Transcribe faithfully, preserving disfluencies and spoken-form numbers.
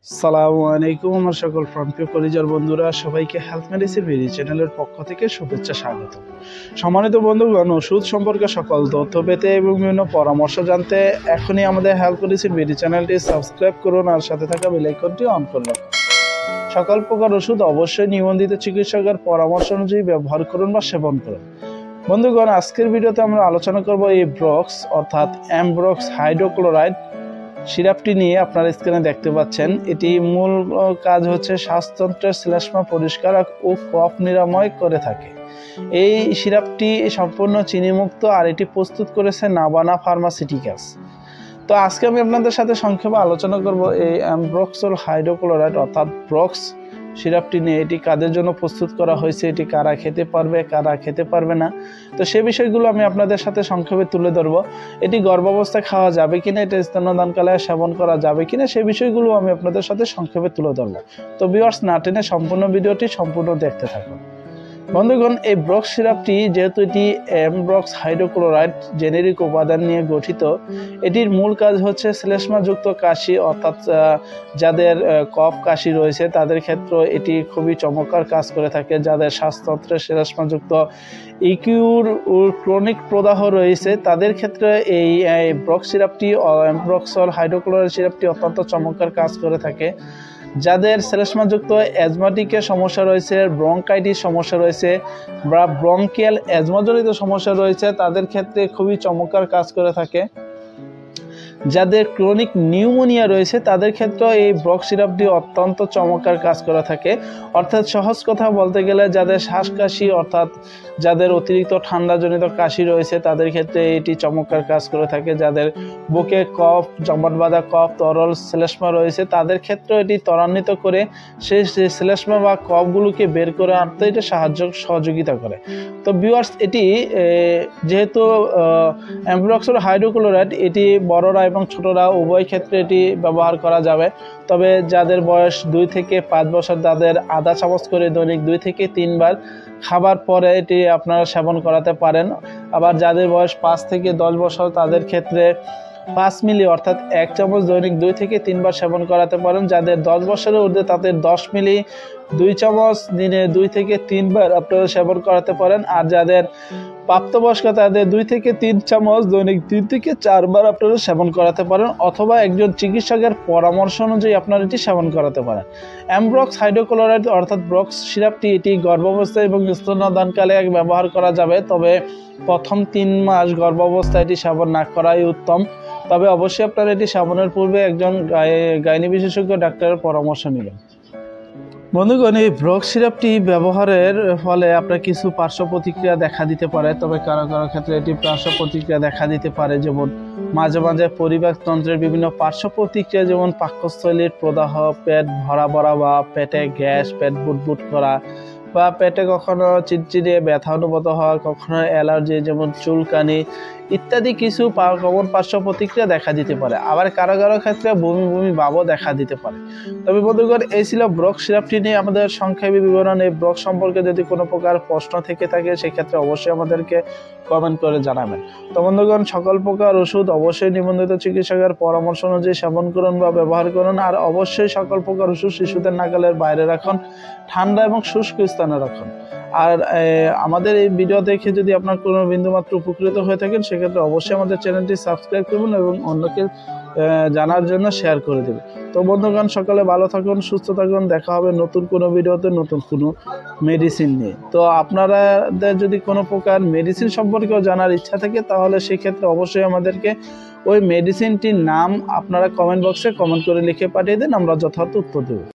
আসসালামু আলাইকুম আমার সকল প্রিয় পরিবার বন্ধুরা সবাইকে হেলথ মেডিসিন ভিডি চ্যানেলের পক্ষ থেকে শুভেচ্ছা স্বাগত। সম্মানিত বন্ধুগণ, ওষুধ সম্পর্কে সকল তথ্য পেতে এবং বিভিন্ন পরামর্শ জানতে এখনই আমাদের হেলথ মেডিসিন ভিডি চ্যানেলটি সাবস্ক্রাইব করুন আর সাথে থাকা বেল আইকনটি অন করে রাখুন। সকল প্রকার ওষুধ অবশ্যই নিবন্ধিত চিকিৎসকের পরামর্শ অনুযায়ী ব্যবহার করুন বা সেবন করুন। বন্ধুগণ, আজকের ভিডিওতে আমরা আলোচনা করব এই ব্রক্স অর্থাৎ অ্যামব্রক্স হাইড্রোক্লোরাইড সিরাপটি নিয়ে। আপনারা স্ক্রিনে দেখতে পাচ্ছেন, এটি মূল কাজ হচ্ছে শ্বাসতন্ত্রের শ্লেষ্মা পরিষ্কার ও কফ নিরাময় করে থাকে। এই সিরাপটি সম্পূর্ণ চিনিমুক্ত আর এটি প্রস্তুত করেছে নাভানা ফার্মাসিউটিক্যালস। তো আজকে আমি আপনাদের সাথে সংক্ষেপে আলোচনা করব এই অ্যামব্রক্সল হাইড্রোক্লোরাইড অর্থাৎ ব্রক্স সিরাপটি নিয়ে। এটি কাদের জন্য প্রস্তুত করা হয়েছে, এটি কারা খেতে পারবে কারা খেতে পারবে না, তো সে বিষয়গুলো আমি আপনাদের সাথে সংক্ষেপে তুলে ধরবো। এটি গর্ভাবস্থায় খাওয়া যাবে কিনা, এটা স্তন্যদানকালে সেবন করা যাবে কিনা, সেই বিষয়গুলো আমি আপনাদের সাথে সংক্ষেপে তুলে ধরবো। তো ভিউয়ার্স, না টেনে সম্পূর্ণ ভিডিওটি সম্পূর্ণ দেখতে থাকুন। বন্ধুগণ, এই ব্রক্স সিরাপটি যেহেতু এটি অ্যামব্রক্স হাইড্রোক্লোরাইড জেনেরিক উপাদান নিয়ে গঠিত, এটির মূল কাজ হচ্ছে শ্লেষ্মাযুক্ত কাশি অর্থাৎ যাদের কফ কাশি রয়েছে তাদের ক্ষেত্রে এটি খুবই চমৎকার কাজ করে থাকে। যাদের শ্বাসতন্ত্রে শ্লেষ্মাযুক্ত ইকিউর ক্রনিক প্রদাহ রয়েছে তাদের ক্ষেত্রে এই ব্রক্স সিরাপটি অ্যামব্রক্সল হাইড্রোক্লোরাইড সিরাপটি অত্যন্ত চমৎকার কাজ করে থাকে। যাদের শ্লেষ্মাযুক্ত অ্যাজমাটিকের সমস্যা রয়েছে, ব্রঙ্কাইটিস সমস্যা রয়েছে বা ব্রঙ্কিয়াল অ্যাজমাজনিত সমস্যা রয়েছে তাদের ক্ষেত্রে খুবই চমৎকার কাজ করে থাকে। যাদের ক্রনিক নিউমোনিয়া রয়েছে তাদের ক্ষেত্রে এই ব্রক্স সিরাপটি অত্যন্ত চমৎকার কাজ করে থাকে। অর্থাৎ সহজ কথা বলতে গেলে যাদের শ্বাসকাশি অর্থাৎ যাদের অতিরিক্ত ঠান্ডাজনিত কাশি রয়েছে তাদের ক্ষেত্রে এটি চমৎকার কাজ করে থাকে। যাদের বুকে কফ, জমাট বাঁধা কফ, তরল শ্লেষ্মা রয়েছে তাদের ক্ষেত্রে এটি ত্বরান্বিত করে সেই শ্লেষ্মা বা কফগুলোকে বের করে আনতে এটা সাহায্য সহযোগিতা করে। তো ভিউয়ার্স, এটি যেহেতু অ্যামব্রক্সল হাইড্রোক্লোরাইড এটি বড়রা এবং ছোটরা উভয় ক্ষেত্রে এটি ব্যবহার করা যাবে। তবে যাদের বয়স দুই থেকে পাঁচ বছর তাদের আধা চামচ করে দৈনিক দুই থেকে তিনবার খাবার পরে এটি আপনারা সেবন করাতে পারেন। আবার যাদের বয়স পাঁচ থেকে দশ বছর তাদের ক্ষেত্রে পাঁচ মিলি অর্থাৎ এক চামচ দৈনিক দুই থেকে তিনবার সেবন করাতে পারেন। যাদের দশ বছরের ঊর্ধ্বে তাদের দশ মিলি দুই চামচ দিনে দুই থেকে তিনবার আপনারা সেবন করাতে পারেন। আর যাদের প্রাপ্তবয়স্ক তাদের দুই থেকে তিন চামচ দৈনিক তিন থেকে চারবার আপনারা সেবন করাতে পারেন, অথবা একজন চিকিৎসকের পরামর্শ অনুযায়ী আপনারা এটি সেবন করাতে পারেন। অ্যামব্রক্স হাইড্রোক্লোরাইড অর্থাৎ ব্রক্স সিরাপটি এটি গর্ভাবস্থায় এবং স্তন্যদানকালে ব্যবহার করা যাবে। তবে প্রথম তিন মাস গর্ভাবস্থায় এটি সেবন না করাই উত্তম। তবে অবশ্যই আপনারা এটি সেবনের পূর্বে একজন গাইনি বিশেষজ্ঞ ডাক্তারের পরামর্শ নেবেন। বন্ধুগণ, এই ব্রক্স সিরাপটি ব্যবহারের ফলে আপনার কিছু পার্শ্ব প্রতিক্রিয়া দেখা দিতে পারে। তবে কারো কারো ক্ষেত্রে এটি পার্শ্ব প্রতিক্রিয়া দেখা দিতে পারে, যেমন মাঝে মাঝে পরিপাকতন্ত্রের বিভিন্ন পার্শ্ব প্রতিক্রিয়া, যেমন পাকস্থলীর প্রদাহ, পেট ভরা ভরা বা পেটে গ্যাস, পেট বুটবুট করা বা পেটে কখনো চিড়চিড়ে ব্যথা অনুভূত হওয়া, কখনো অ্যালার্জি যেমন চুলকানি ইত্যাদি কিছু কমন পার্শ্ব প্রতিক্রিয়া দেখা দিতে পারে। আবার কারো কারো ক্ষেত্রে বমি বমি ভাবও দেখা দিতে পারে। তবে বন্ধুগণ, এই ছিল ব্রক্স সিরাপটি নিয়ে আমাদের সংক্ষেপে বিবরণ। এই ব্রক্স সম্পর্কে যদি কোনো প্রকার প্রশ্ন থেকে থাকে সেক্ষেত্রে অবশ্যই আমাদেরকে কমেন্ট করে জানাবেন। তো বন্ধুগণ, সকল প্রকার ওষুধ অবশ্যই নিবন্ধিত চিকিৎসকের পরামর্শ অনুযায়ী সেবন করুন বা ব্যবহার করুন। আর অবশ্যই সকল প্রকার ওষুধ শিশুদের নাগালের বাইরে রাখুন, ঠান্ডা এবং শুষ্ক স্থানে রাখুন। আর আমাদের এই ভিডিও দেখে যদি আপনার কোনো বিন্দুমাত্র উপকৃত হয়ে থাকেন সেক্ষেত্রে অবশ্যই আমাদের চ্যানেলটি সাবস্ক্রাইব করুন এবং অন্যকে জানার জন্য শেয়ার করে দেবেন। তো বন্ধুগণ, সকালে ভালো থাকুন, সুস্থ থাকুন। দেখা হবে নতুন কোনো ভিডিওতে নতুন কোনো মেডিসিন নিয়ে। তো আপনাদের যদি কোনো প্রকার মেডিসিন সম্পর্কেও জানার ইচ্ছা থাকে তাহলে সেক্ষেত্রে অবশ্যই আমাদেরকে ওই মেডিসিনটির নাম আপনারা কমেন্ট বক্সে কমেন্ট করে লিখে পাঠিয়ে দেন, আমরা যথাযথ উত্তর দেব।